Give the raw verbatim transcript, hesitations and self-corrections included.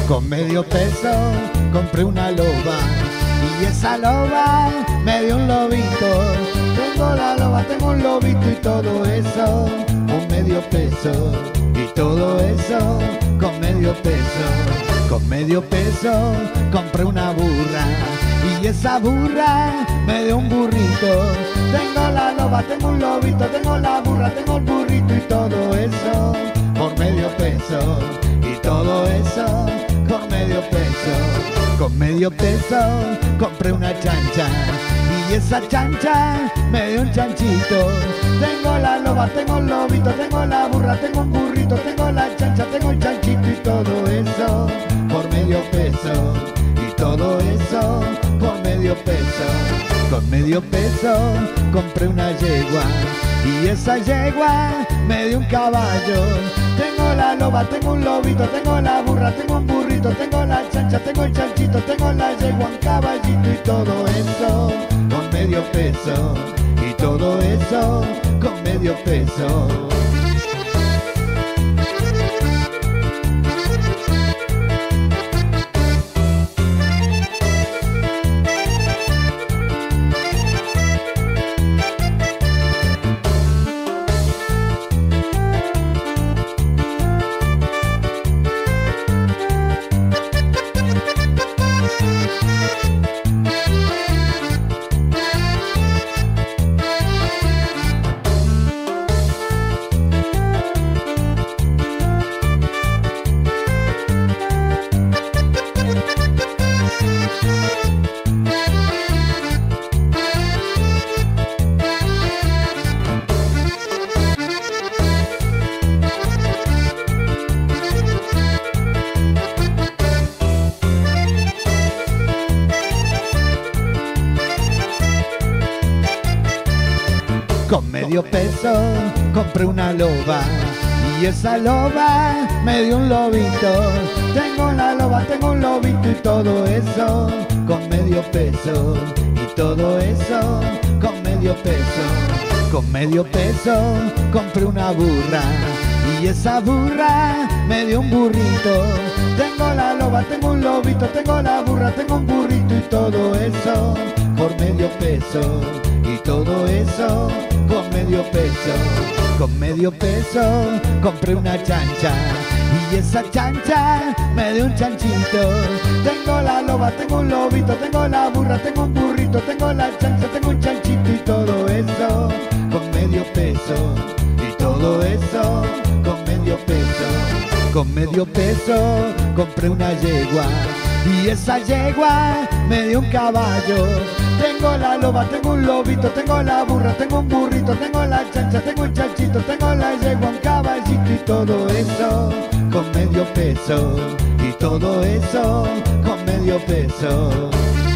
Con medio peso compré una loba y esa loba me dio un lobito. Tengo la loba, tengo un lobito y todo eso con medio peso. Y todo eso con medio peso. Con medio peso compré una burra y esa burra me dio un burrito. Tengo la loba, tengo un lobito, tengo la burra, tengo el burrito y todo eso por medio peso. Y todo eso con medio peso. Con medio peso compré una chancha y esa chancha me dio un chanchito. Tengo la loba, tengo el lobito, tengo la burra, tengo un burrito, tengo la chancha, tengo un chanchito y todo eso por medio peso. Y todo eso por medio peso. Con medio peso compré una yegua y esa yegua me dio un caballo. Tengo la loba, tengo un lobito, tengo la burra, tengo un burrito, tengo la chancha, tengo el chanchito, tengo la yegua, un caballito y todo eso con medio peso. Y todo eso con medio peso. Con medio peso compré una loba y esa loba me dio un lobito. Tengo la loba, tengo un lobito y todo eso con medio peso. Y todo eso con medio peso. Con medio peso compré una burra y esa burra me dio un burrito. Tengo la loba, tengo un lobito, tengo la burra, tengo un burrito y todo eso por medio peso. Y todo eso con medio peso. Con medio peso compré una chancha y esa chancha me dio un chanchito. Tengo la loba, tengo un lobito, tengo la burra, tengo un burrito, tengo la chancha, tengo un chanchito y todo eso con medio peso. Y todo eso con medio peso. Con medio peso compré una yegua y esa yegua me dio un caballo. Tengo la loba, tengo un lobito, tengo la burra, tengo un burrito, tengo la chancha, tengo un chanchito, tengo la yegua, un caballito y todo eso con medio peso. Y todo eso con medio peso.